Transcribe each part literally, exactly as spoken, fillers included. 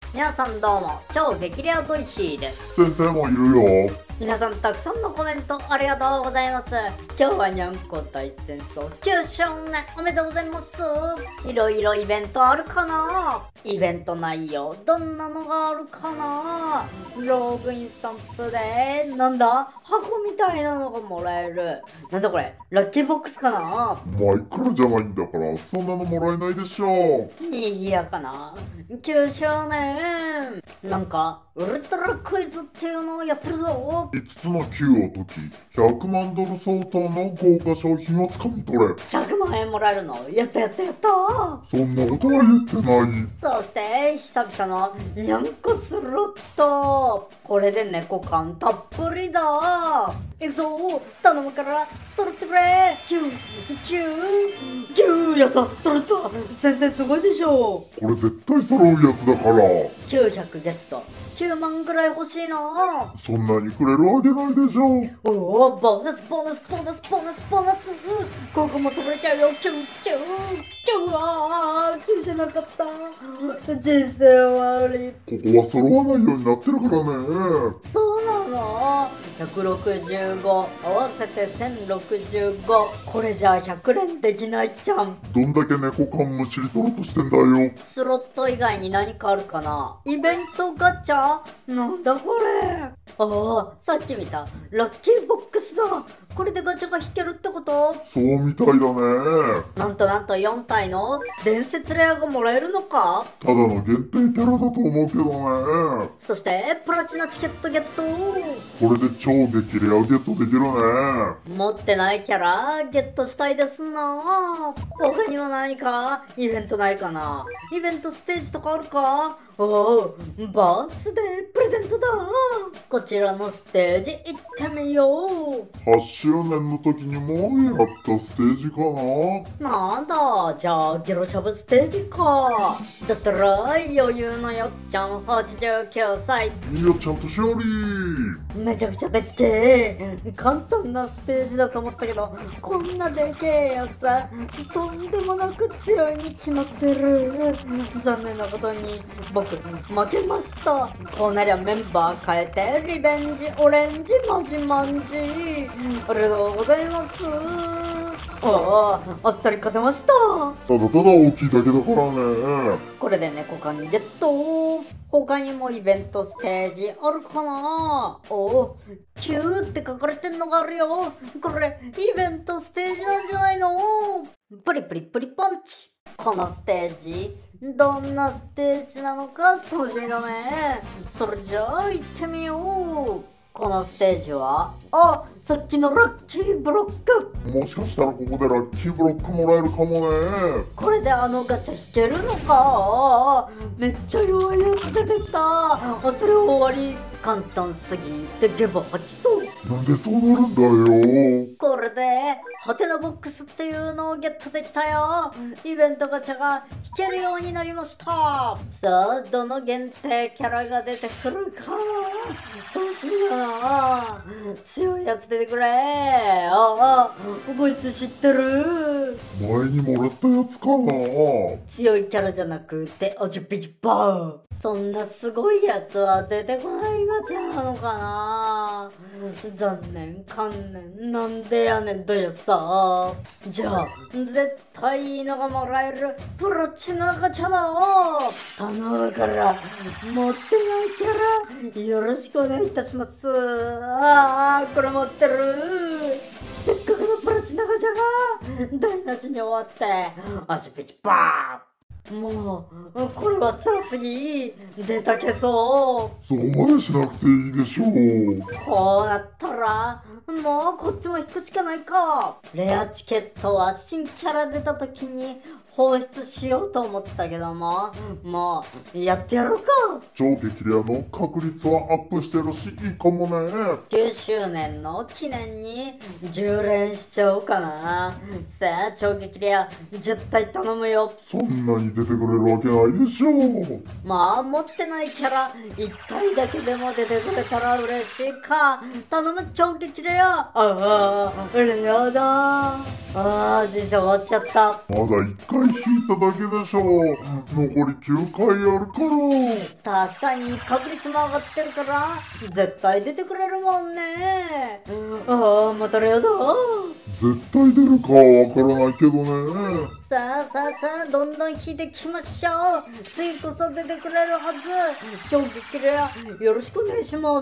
皆さんどうも、超激レアドイシーです。 先生もいるよ。 皆さんたくさんのコメントありがとうございます。今日はにゃんこ大戦争きゅうしょうねんおめでとうございます。いろいろイベントあるかな。イベント内容どんなのがあるかな。ログインスタンプでなんだ箱みたいなのがもらえる。なんだこれ、ラッキーボックスかな。 まあいくらじゃないんだからそんなのもらえないでしょう。 にぎやかなきゅうしょうねん。なんかウルトラクイズっていうのをやってるぞ。 いつつのきゅうを解きひゃくまんドル相当の豪華商品をつかみ取れ。 ひゃくまんえんもらえるの。やったやったやった。 そんなことは言ってない。 そして久々のにゃんこスロット。これで猫感たっぷりだ。いくぞ頼むから揃ってくれ。キューキューキュー。やった揃った。先生すごいでしょ。 これ絶対揃うやつだから。 きゅうひゃくゲット。きゅうまんぐらい欲しいな。 そんなにくれるわけないでしょう。 おお、ボーナスボーナスボーナスボーナスボーナス。ここも取れちゃうよ。キューキューキュー。あーキューじゃなかった。人生悪い。 ここは揃わないようになってるからね。 そうなの。ひゃくろくじゅうご合わせてせんろくじゅうご。これじゃあひゃくれんできないじゃん。 どんだけ猫缶むしり取ろうとしてんだよ。 スロット以外に何かあるかな。イベントガチャ。なんだこれ。ああ、さっき見たラッキーボックスだ。これでガチャが引けるってこと。 そうみたいだね。 なんとなんとよん体の伝説レアがもらえるのか。 ただの限定キャラだと思うけどね。 そしてプラチナチケットゲット。 これで超激レアゲットできるね。 持ってないキャラゲットしたいですな。他にも何かイベントないかな。イベントステージとかあるか。おお、バースデープレゼントだ。こちらのステージ行ってみよう。 はちしゅうねんの時にもうやったステージかな。 なんだ、じゃあゲロしゃぶステージか。だったら余裕のよっちゃんはちじゅうきゅうさい。 いいよちゃんとしおり。 めちゃくちゃでっけえ。簡単なステージだと思ったけど、こんなでけえやつとんでもなく強いに決まってる。残念なことに僕負けました。こうなりゃメンバー変えてリベンジオレンジマジマンジ。ありがとうございます。ああ、あっさり勝てました。 ただただ大きいだけだからね。 これで猫缶ゲット。他にもイベントステージあるかな。おお、キューって書かれてんのがあるよ。これイベントステージなんじゃないの。プリプリプリパンチ。このステージどんなステージなのか楽しみだね。それじゃあ行ってみよう。このステージは、あ、さっきのラッキーブロック。 もしかしたらここでラッキーブロックもらえるかもね。 これであのガチャ引けるのか。めっちゃ弱いやつ出てきた。あ、それ終わり。簡単すぎてゲボ吐きそう。 なんでそうなるんだよ。 これでハテナボックスっていうのをゲットできたよ。イベントガチャが引けるようになりました。さあどの限定キャラが出てくるか楽しみだな。強いやつ出てくれ。ああ、こいつ知ってる。 前にもらったやつかな。 強いキャラじゃなくておじゅぴじゅばー。そんなすごいやつは出てこないガチャなのかな。残念観念なんでやねんどやさ。じゃあ絶対いいのがもらえるプラチナガチャだ。頼むから持ってないキャラよろしくお願いいたします。ああ、これ持ってる。せっかくのプラチナガチャが台無しに終わってあちぴちばー。もうこれは辛すぎ。出たけそう。 そこまでしなくていいでしょう。 こうなったらもうこっちも引くしかないか。レアチケットは新キャラ出た時に放出しようと思ってたけども、もうやってやろうか。 超激レアの確率はアップしてるしいいかもね。 きゅうしゅうねんの記念にじゅうれんしちゃおうかな。さあ超激レアじゅったい頼むよ。 そんなに出てくれるわけないでしょう。 まあ持ってないキャラいったいだけでも出てくれたら嬉しいか。頼む超激レア。ああレアだ。ああ人生終わっちゃった。 まだいっかい引いただけでしょ。残りきゅうかいあるから。 確かに確率も上がってるから絶対出てくれるもんね。ああ、またレアだ。 絶対出るかわからないけどね。 さあさあさあ、どんどん引いてきましょう。次こそ出てくれるはず。超激レアよろしくお願いします。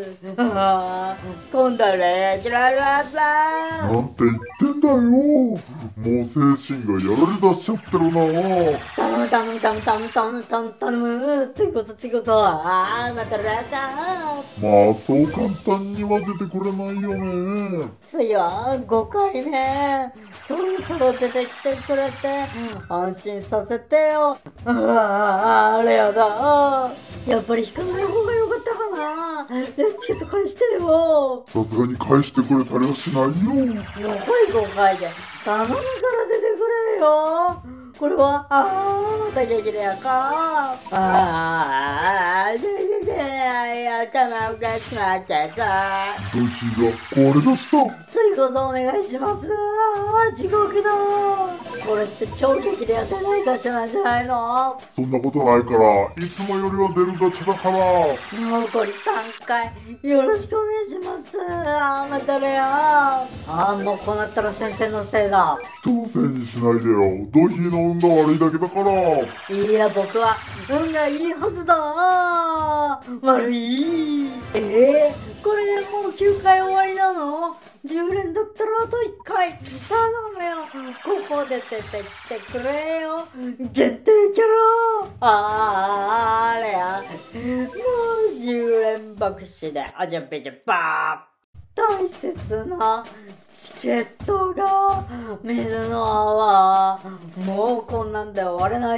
ああ、今度はレギュラーだ。 なんて言ってんだよ。もう精神がやられ出しちゃってるな。 頼む頼む頼む頼む頼む頼む頼む。次こそ次こそ。ああ、またレアだ。 まあそう簡単には出てくれないよね。 次はごかいめ。そろそろ出てきてくれて安心させてよ。ああ、レアだ。やっぱり引かない方がよかったかな。レアチケット返してよ。 さすがに返してくれたりはしないよ。 残りごかいで頼むから出てくれよ。これは、ああ、また激レアか。ああ、ででで、やかなおかしくなっちゃった。 ドヒが壊れ出した。 次こそお願いします。ああ、地獄だ。これって超激レア出ないガチャなんじゃないの？ そんなことないから、いつもよりは出るガチャだから。 残りさんかい、よろしくお願いします。ああ、またレア。ああ、もうこうなったら先生のせいだ。 人のせいにしないでよ。ドヒの運が悪いだけだから。 いや、僕は運がいいはずだ。悪い。ええー、これでもうきゅうかい終わりなの？じゅう連だったらあといっかい頼むよ。ここで出てきてくれよ。限定キャラ。あーあれや。もうじゅう連爆死であじゃぺちゃぱー。大切なチケットが水の泡。もうこんなんで終われない。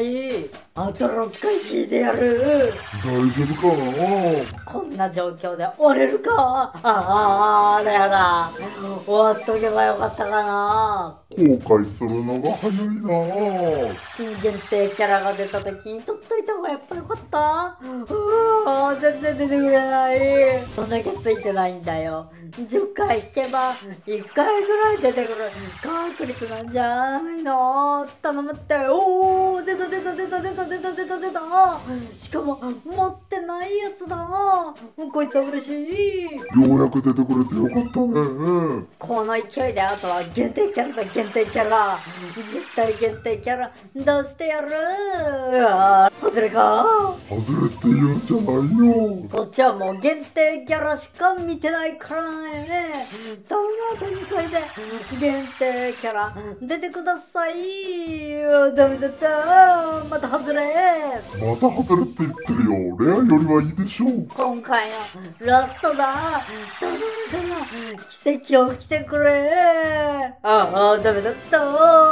あとろっかい引いてやる。 大丈夫かな。 こんな状況で折れるか。ああ、あれやだ。終わっとけばよかったかな。 後悔するのが早いな。 新限定キャラが出た時に取っといた方がやっぱよかった。ああ、全然出てくれない。そんだけついてないんだよ。じゅっかい引けばいっかいぐらい出てくる確率なんじゃないの。頼むって。おー、出た出た出た出た出た出た出た。しかも持ってないやつだ。こいつは嬉しい。 ようやく出てくれてよかったね。 この勢いであとは限定キャラだ。限定キャラ絶対限定キャラ出してやる。あー、外れか。 外れって言うんじゃないよ。 こっちはもう限定キャラしか見てないからね。頼む、あとにかいで限定キャラ出てください。ダメだった。また外れ。 また外れって言ってるよ。レアよりはいいでしょう。 今回のラストだ。頼むから奇跡を起きてくれ。ああ、ダメだった。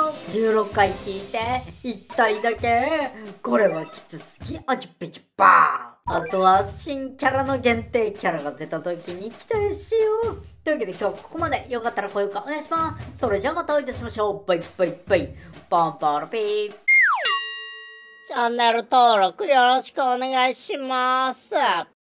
じゅうろっかい引いていったいだけ。これはきつすぎ。あちっぴちばー。あとは新キャラの限定キャラが出た時に期待しよう。というわけで今日はここまで。よかったら高評価お願いします。それじゃあまたお会いいたしましょう。バイバイバイ。ポンポロピー。チャンネル登録よろしくお願いします。